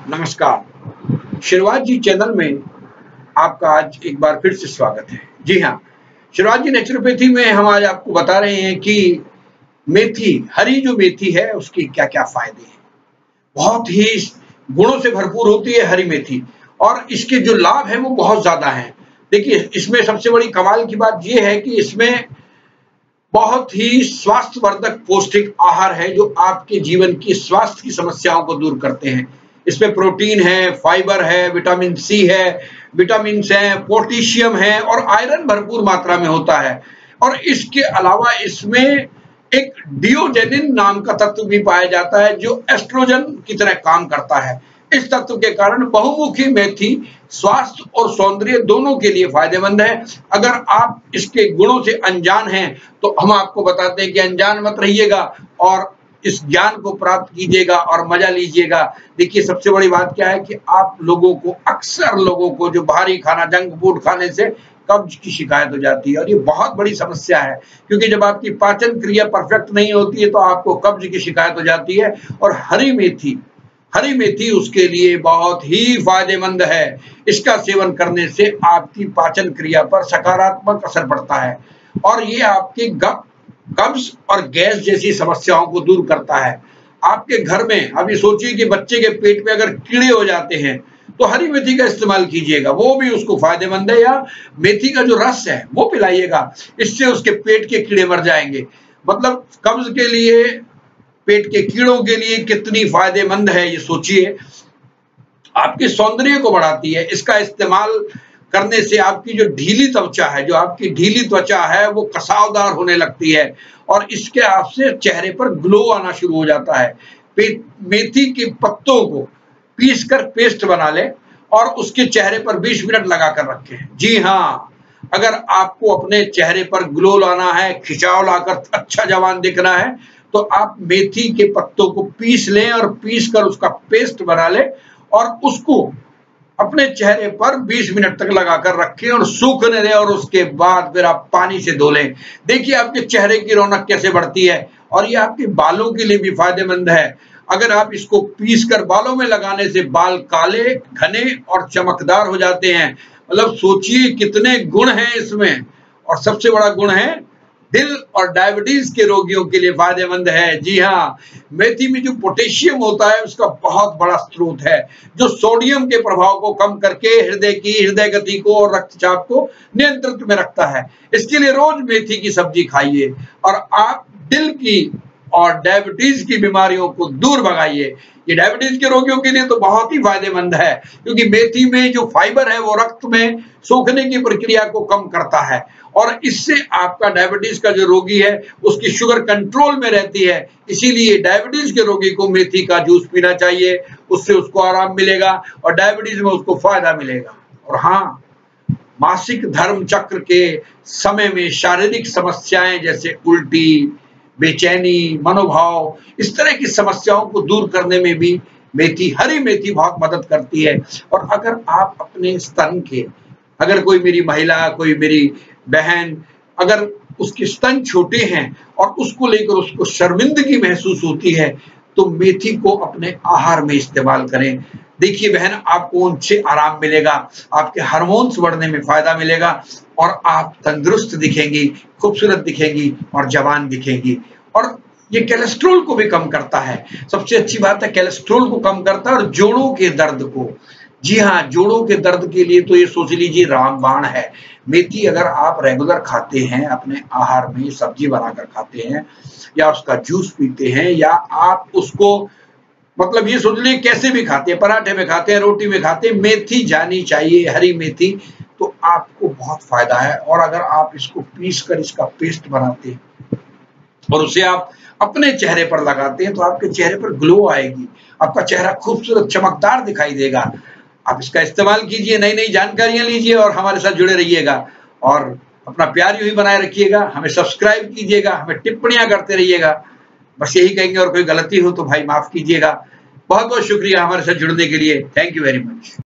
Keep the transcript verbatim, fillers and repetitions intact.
नमस्कार, श्रीवास जी चैनल में आपका आज एक बार फिर से स्वागत है। जी हाँ, श्रीवास जी नेचुरोपैथी में हम आज आपको बता रहे हैं कि मेथी, हरी जो मेथी है उसकी क्या-क्या फायदे हैं। बहुत ही गुणों से भरपूर होती है हरी मेथी और इसके जो लाभ हैं वो बहुत ज्यादा हैं। देखिए, इसमें सबसे बड़ी कमाल की बात ये है कि इसमें बहुत ही स्वास्थ्यवर्धक पौष्टिक आहार है जो आपके जीवन की स्वास्थ्य की समस्याओं को दूर करते हैं। इसमें प्रोटीन है, फाइबर है, विटामिन सी है, विटामिन है, पोटेशियम है और आयरन भरपूर मात्रा में होता है। और इसके अलावा इसमें एक डिओजेनिन नाम का तत्व भी पाया जाता है जो एस्ट्रोजन की तरह काम करता है। इस तत्व के कारण बहुमुखी मेथी स्वास्थ्य और सौंदर्य दोनों के लिए फायदेमंद है। अगर आप इसके गुणों से अनजान हैं तो हम आपको बताते हैं कि अनजान मत रहिएगा और इस ज्ञान को प्राप्त कीजिएगा और मजा लीजिएगा। देखिए, सबसे बड़ी बात क्या है कि आप लोगों को, अक्सर लोगों को जो भारी खाना, जंक फूड खाने से कब्ज की शिकायत हो जाती है और ये बहुत बड़ी समस्या है, क्योंकि जब आपकी पाचन क्रिया परफेक्ट नहीं होती है तो आपको कब्ज की शिकायत हो जाती है। और हरी मेथी हरी मेथी उसके लिए बहुत ही फायदेमंद है। इसका सेवन करने से आपकी पाचन क्रिया पर सकारात्मक असर पड़ता है और ये आपकी कब्ज और गैस जैसी समस्याओं को दूर करता है। आपके घर में अभी सोचिए कि बच्चे के पेट में अगर कीड़े हो जाते हैं तो हरी मेथी का इस्तेमाल कीजिएगा, वो भी उसको फायदेमंद है। या मेथी का जो रस है वो पिलाइएगा, इससे उसके पेट के कीड़े मर जाएंगे। मतलब कब्ज के लिए, पेट के कीड़ों के लिए कितनी फायदेमंद है ये सोचिए। आपके सौंदर्य को बढ़ाती है। इसका इस्तेमाल करने से आपकी जो ढीली त्वचा है, जो आपकी ढीली त्वचा है वो कसावदार होने लगती है और इसके आपसे चेहरे पर ग्लो आना शुरू हो जाता है। मेथी के पत्तों को पीस कर पेस्ट बना ले और उसके चेहरे पर बीस मिनट लगाकर रखें। जी हाँ, अगर आपको अपने चेहरे पर ग्लो लाना है, खिंचाव लाकर अच्छा जवान दिखना है, तो आप मेथी के पत्तों को पीस लें और पीस कर उसका पेस्ट बना लें और उसको अपने चेहरे पर बीस मिनट तक लगाकर रखें और सूखने दें और उसके बाद फिर आप पानी से धो लें। देखिए आपके चेहरे की रौनक कैसे बढ़ती है। और ये आपके बालों के लिए भी फायदेमंद है। अगर आप इसको पीस कर बालों में लगाने से बाल काले, घने और चमकदार हो जाते हैं। मतलब सोचिए कितने गुण हैं इसमें। और सबसे बड़ा गुण है, दिल और डायबिटीज के रोगियों के लिए फायदेमंद है। जी हाँ, मेथी में जो पोटेशियम होता है उसका बहुत बड़ा स्रोत है जो सोडियम के प्रभाव को कम करके हृदय की हृदय गति को और रक्तचाप को नियंत्रित में रखता है। इसके लिए रोज मेथी की सब्जी खाइए और आप दिल की और डायबिटीज की बीमारियों को दूर भगाइए। ये डायबिटीज के रोगियों के लिए तो बहुत ही फायदेमंद है, क्योंकि मेथी में जो फाइबर है वो रक्त में सोखने की प्रक्रिया को कम करता है और इससे आपका डायबिटीज का जो रोगी है उसकी शुगर कंट्रोल में रहती है। इसीलिए डायबिटीज के रोगी को मेथी का जूस पीना चाहिए, उससे उसको आराम मिलेगा और डायबिटीज में उसको फायदा मिलेगा। और हाँ, मासिक धर्म चक्र के समय में शारीरिक समस्याएं जैसे उल्टी, बेचैनी, मनोभाव, इस तरह की समस्याओं को दूर करने में भी मेथी, हरी मेथी बहुत मदद करती है। और अगर आप अपने स्तन के, अगर कोई मेरी महिला, कोई मेरी बहन, अगर उसके स्तन छोटे हैं और उसको लेकर उसको शर्मिंदगी महसूस होती है तो मेथी को अपने आहार में इस्तेमाल करें। देखिए बहन, आपको उनसे आराम मिलेगा, आपके हार्मोन्स बढ़ने में फायदा मिलेगा और आप तंदुरुस्त दिखेंगी, खूबसूरत दिखेंगी और जवान दिखेंगी। और ये कोलेस्ट्रॉल को भी कम करता है। सबसे अच्छी बात है, कोलेस्ट्रॉल को कम करता है और जोड़ों के दर्द को। जी हाँ, जोड़ों के दर्द के लिए तो ये सोच लीजिए रामबाण है। मेथी अगर आप रेगुलर खाते हैं, अपने आहार में सब्जी बनाकर खाते हैं या उसका जूस पीते हैं या आप उसको, मतलब ये सोच लीजिए कैसे भी खाते हैं, पराठे में खाते हैं, रोटी में खाते हैं, मेथी जानी चाहिए, हरी मेथी, तो आपको बहुत फायदा है। और अगर आप इसको पीस कर इसका पेस्ट बनाते हैं और उसे आप अपने चेहरे पर लगाते हैं तो आपके चेहरे पर ग्लो आएगी, आपका चेहरा खूबसूरत चमकदार दिखाई देगा। आप इसका इस्तेमाल कीजिए, नई नई जानकारियां लीजिए और हमारे साथ जुड़े रहिएगा और अपना प्यार यूं ही बनाए रखिएगा। हमें सब्सक्राइब कीजिएगा, हमें टिप्पणियां करते रहिएगा। बस यही कहेंगे, और कोई गलती हो तो भाई माफ कीजिएगा। बहुत बहुत शुक्रिया हमारे साथ जुड़ने के लिए। Thank you very much.